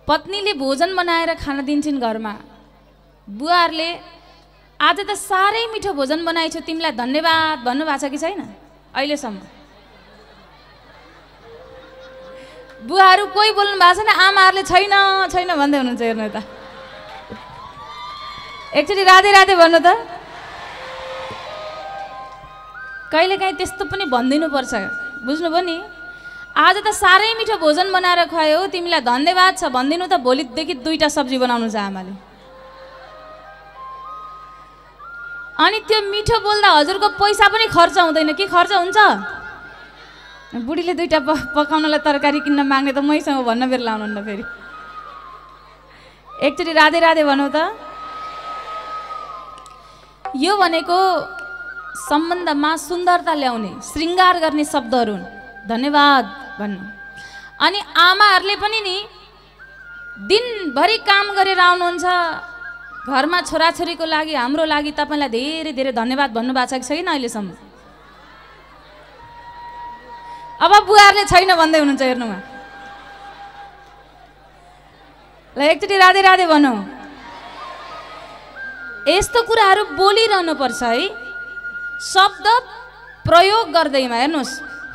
पत्नीले भोजन बनाएर खान दिन्छन् घरमा। बुवाहरूले आज त साह्रै मिठो भोजन बनाएछु तिमीलाई धन्यवाद भन्नुभएको छ कि छैन अहिलेसम्म? बुवाहरू कोही बोल्नु भएको छैन, आमाहरूले छैन छैन भन्दै हुनुहुन्छ। हेर्नु त एकचोटि राधे राधे भन्नु त। कहिलेकाहीँ त्यस्तो पनि भनिदिनुपर्छ, बुझ्नुभयो नि? आज त साह्रै मिठो भोजन बनाएर खुवायो तिमीलाई धन्यवाद छ भनिदिनु त। भोलिदेखि 2टा सब्जी बनाउनु छ आमाले। अनि त्यो मिठो बोल्दा हजुरको पैसा पनि खर्च हुँदैन कि खर्च हुन्छ? बुढीले 2टा पकाउनलाई तरकारी किन्न माग्ने त मैसँग भन्न बेर लाउनुहुन्न फेरि। एकचोटि राधे राधे भनौँ त। यो भनेको सम्बन्धमा सुन्दरता ल्याउने, श्रृङ्गार गर्ने शब्दहरू हुन्। धन्यवाद भन्नु। अनि आमाहरूले पनि नि दिनभरि काम गरेर आउनुहुन्छ घरमा, छोराछोरीको लागि हाम्रो लागि तपाईँलाई धेरै धेरै धन्यवाद भन्नुभएको छ कि छैन अहिलेसम्म? अब बुवाहरूले छैन भन्दै हुनुहुन्छ। हेर्नुमा ल एकचोटि राधे राधे भनौँ। यस्तो कुराहरू बोलिरहनु पर्छ है, शब्द प्रयोग गर्दैमा। हेर्नुहोस्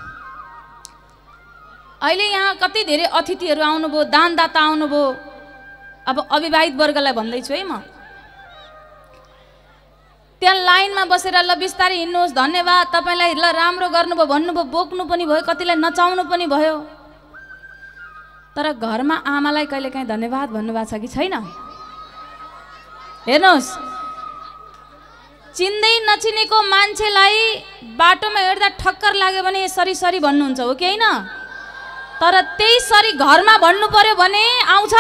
अहिले यहाँ कति धेरै अतिथिहरू आउनुभयो, दानदाता आउनुभयो। अब अविवाहित वर्गलाई भन्दैछु है म, त्यहाँ लाइनमा बसेर ल बिस्तारै हिँड्नुहोस् धन्यवाद तपाईँलाई, ल राम्रो गर्नुभयो भन्नुभयो, बोक्नु पनि भयो, कतिलाई नचाउनु पनि भयो। तर घरमा आमालाई कहिलेकाहीँ धन्यवाद भन्नुभएको छ कि छैन? हेर्नुहोस् चिन्दै नचिनेको मान्छेलाई बाटोमा हेर्दा ठक्कर लाग्यो भने सरी सरी भन्नुहुन्छ हो कि होइन? तर त्यही सरी घरमा भन्नु पर्यो भने आउँछ?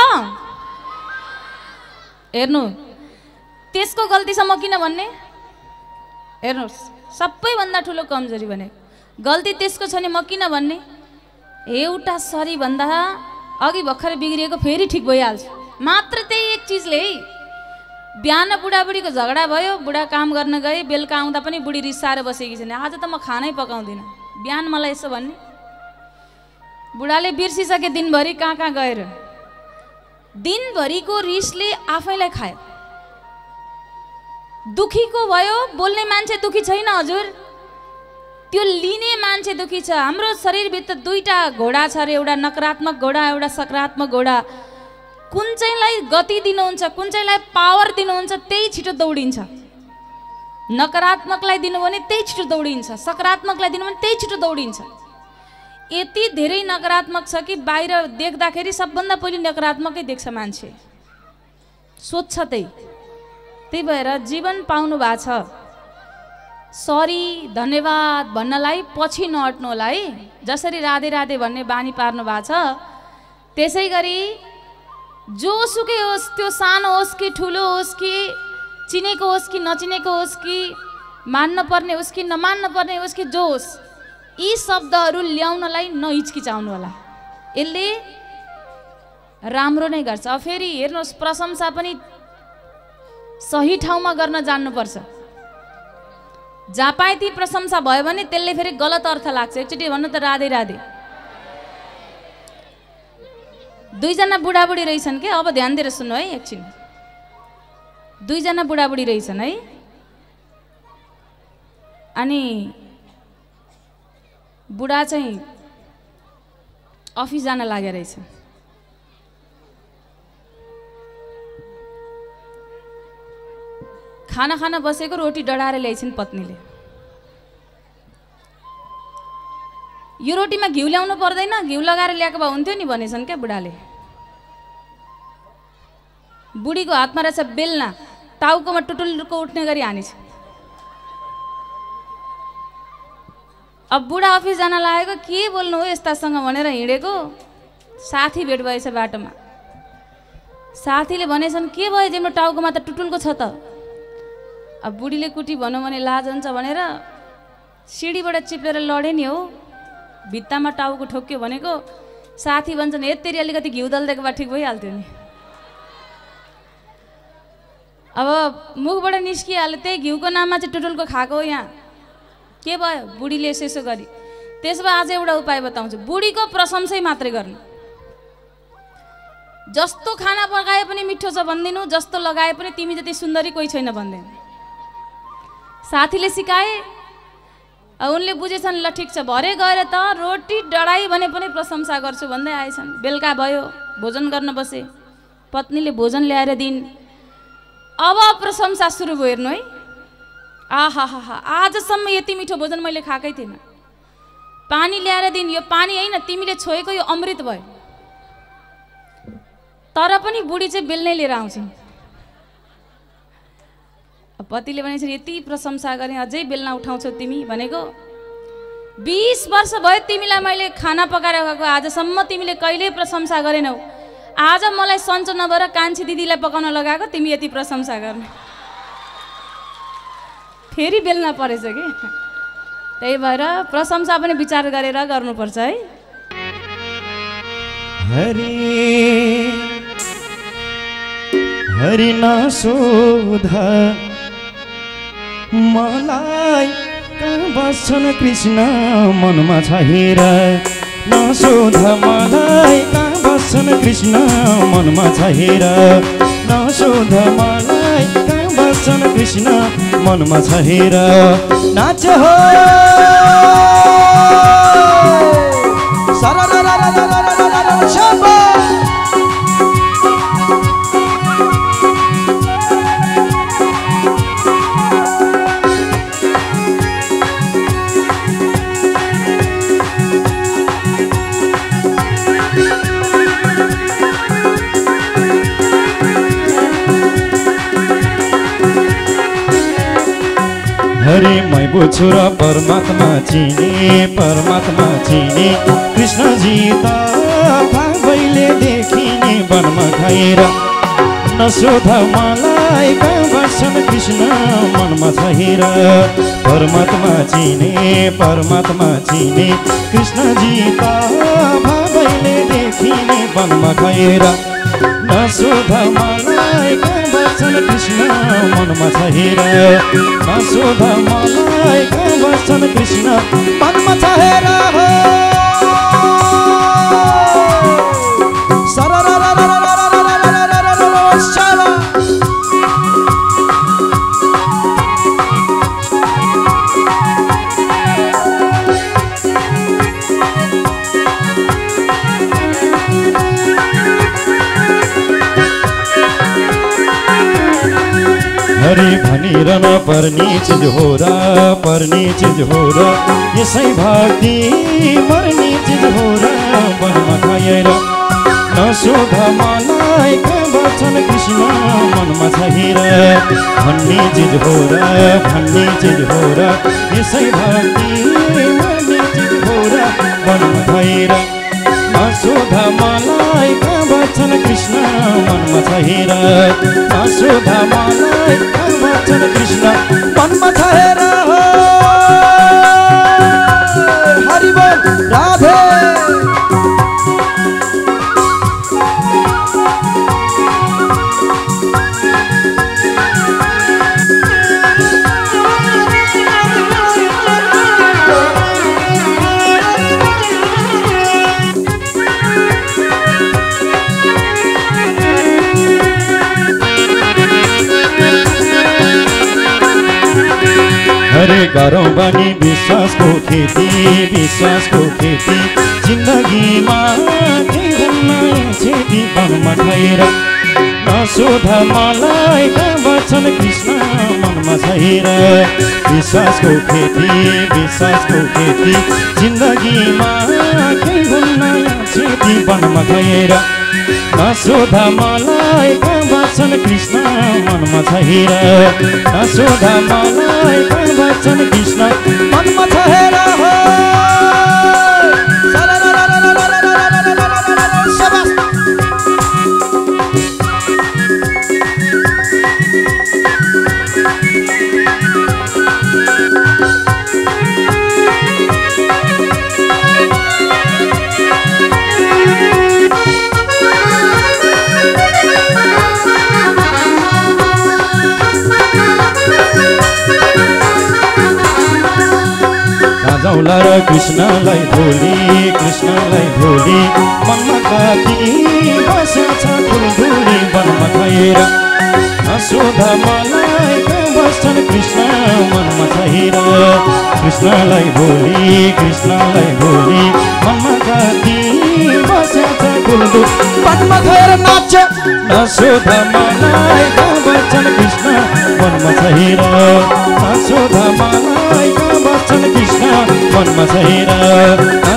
हेर्नु त्यसको गल्ती छ म किन भन्ने? हेर्नुहोस् सबैभन्दा ठुलो कमजोरी भने गल्ती त्यसको छ नि म किन भन्ने? एउटा सरी भन्दा अघि भर्खरै बिग्रिएको फेरि ठिक भइहाल्छ। मात्र त्यही एक चिजले है। बिहान बुढाबुढीको झगडा भयो, बुढा काम गर्न गए, बेलुका आउँदा पनि बुढी रिसाएर बसेकी छैन, आज त म खानै पकाउँदिनँ, बिहान मलाई यसो भन्ने। बुढाले बिर्सिसके दिनभरि कहाँ कहाँ गएर। दिनभरिको रिसले आफैलाई खायो। दुखीको भयो, बोल्ने मान्छे दुखी छैन हजुर, त्यो लिने मान्छे दुखी छ। हाम्रो शरीरभित्र 2टा घोडा छ अरे, एउटा नकारात्मक घोडा, एउटा सकारात्मक घोडा। कुन चाहिँलाई गति दिनुहुन्छ, कुन चाहिँलाई पावर दिनुहुन्छ त्यही छिटो दौडिन्छ। नकारात्मकलाई दिनु भने त्यही छिटो दौडिन्छ, सकारात्मकलाई दिनु भने त्यही छिटो दौडिन्छ। यति धेरै नकारात्मक छ कि बाहिर देख्दाखेरि सबभन्दा पहिले नकारात्मकै देख्छ मान्छे, सोध्छ त्यही भएर जीवन पाउनु भएको छ। सरी धन्यवाद भन्नलाई पछि नहट्नु होला है। जसरी राधे राधे भन्ने बानी पार्नु भएको छ, त्यसै गरी जोसुकै होस्, त्यो सानो होस् कि ठुलो होस् कि चिनेको होस् कि नचिनेको होस् कि मान्न पर्ने होस् कि नमान्न पर्ने होस् कि जो होस्, यी शब्दहरू ल्याउनलाई नहिचकिचाउनु होला। यसले राम्रो नै गर्छ। फेरि हेर्नुहोस् प्रशंसा पनि सही ठाउँमा गर्न जान्नुपर्छ। जहाँ पाए ती प्रशंसा भयो भने त्यसले फेरि गलत अर्थ लाग्छ। एकचोटि भन्नु त राधे राधे। 2 जना बुढाबुढी रहेछन् के, अब ध्यान दिएर सुन्नु है एकछिन। 2 जना बुढाबुढी रहेछन् है। अनि बुढा चाहिँ अफिस जान लागेको रहेछ। खाना खाना बसेको रोटी डढाएर ल्याइछन् पत्नीले। यो रोटीमा घिउ ल्याउनु पर्दैन, घिउ लगाएर ल्याएको भए हुन्थ्यो नि भनेछन् क्या बुढाले। बुढीको हातमा रहेछ बेलना, टाउकोमा टुटुलको उठ्ने गरी हानिछ। अब बुढा अफिस जान लागेको, के बोल्नु हो यस्तासँग भनेर हिँडेको, साथी भेट भएछ बाटोमा। साथीले भनेछन् के भयो तिम्रो टाउकोमा त टुटुलको छ त। अब बुढीले कुटी भनौँ भने लाज हुन्छ भनेर सिडीबाट चिपेर लडे नि हो, भित्तामा टाउको ठोक्यो भनेको। साथी भन्छन् यत्तेरी अलिकति घिउ दल्दिएको भए ठिक भइहाल्थ्यो नि। अब मुखबाट निस्किहाल्यो, त्यही घिउको नाममा चाहिँ टुटुलको खाएको हो यहाँ, के भयो? बुढीले यसो गरी। त्यसो भए आज एउटा उपाय बताउँछु, बुढीको प्रशंसै मात्रै गर्नु। जस्तो खाना पकाए पनि मिठो छ भन्दिनु, जस्तो लगाए पनि तिमी जति सुन्दरी कोही छैन भन्दिनु। साथीले सिकाए, उनले बुझेछन्, ल ठिक छ, भरे गएर त रोटी डढाई भने पनि प्रशंसा गर्छु भन्दै आएछन्। बेलुका भयो, भोजन गर्न बसे, पत्नीले भोजन ल्याएर दिइन्। अब प्रशंसा सुरु भयो, हेर्नु है। आहा हा हा, आजसम्म यति मिठो भोजन मैले खाएकै थिएन। पानी ल्याएर दिइन्, यो पानी होइन, तिमीले छोएको यो अमृत भयो। तर पनि बुढी चाहिँ बेल्नै लिएर आउँछिन्। पतिले भनेछन्, यति प्रशंसा गरेँ, अझै बेलना उठाउँछौ तिमी भनेको? 20 वर्ष भयो तिमीलाई मैले खाना पकाएर गएको, आजसम्म तिमीले कहिल्यै प्रशंसा गरेनौ। आज मलाई सन्चो नभएर कान्छी दिदीलाई पकाउन लगाएको, तिमी यति प्रशंसा गर्ने। फेरि बेल्न परेछ कि। त्यही भएर प्रशंसा पनि विचार गरेर गर्नुपर्छ है। हरि हरि नशोध मलाई कहाँ बस्छन् कृष्ण मनमा छ हेर। नशोध मलाई कहाँ बस्छन् कृष्ण मनमा छ हेर। नशोध मलाई कहाँ बस्छन् कृष्ण मनमा छ हेर। नाच हो हरि मै बुझ्छु र परमात्मा चिने, परमात्मा चिने कृष्णजी त भावैले देखिने वनमा खाएर। नशोध मलाई कहाँ बस्छन् कृष्ण मनमा छ हेर। परमात्मा चिने, परमात्मा चिने कृष्णजी त भावैले देखिने वनमा खाएर। नशोध मलाई कहाँ बस्छन् कृष्ण मनमा छ हेर। नशोध मलाई कहाँ बस्छन् कृष्ण मनमा छ हेर। हरि भनिर नपर्ने चिज हो र, पर्ने चिज हो र, यसै भक्ति मर्ने चिज हो र वनमा खाएर। नशोध मलाई कहाँ बस्छन् कृष्ण मनमा छ हेर। भन्ने चिज हो र, भन्ने चिज हो र, यसै भक्ति मर्ने चिज हो र वनमा खाएर। नशोध मलाई कहाँ बस्छन् कृष्ण मनमा छ हेर। नशोध मलाई कहाँ बस्छन् कृष्ण मनमा छ हेर। हरि बोल राधे। हरे गरौँ बनी विश्वासको खेती, विश्वासको खेती जिन्दगीमा केही हुन्न क्षति वनमा खाएर। नशोध मलाई कहाँ बस्छन् कृष्ण मनमा छ हेर। विश्वासको खेती, विश्वासको खेती जिन्दगीमा केही हुन्न क्षति वनमा खाएर। नशोध मलाई कहाँ बस्छन् कृष्ण मनमा छ हेर। नशोध मलाई कहाँ बस्छन् कृष्ण मनमा छ हेर। जाउँला र कृष्णलाई भोलि, कृष्णलाई भोलि मनमा कति बसेछ नसोधा मलाई कहाँ बस्छन् कृष्ण मनमा छैन कृष्णलाई भोलि मनमा कति बसेछ गुल्दु मनमा खैर नाच नसोधा मलाई कहाँ बस्छन् कृष्ण मनमा छैन नसोधा मलाई कहाँ बस्छन् कृष्ण मनमा छैन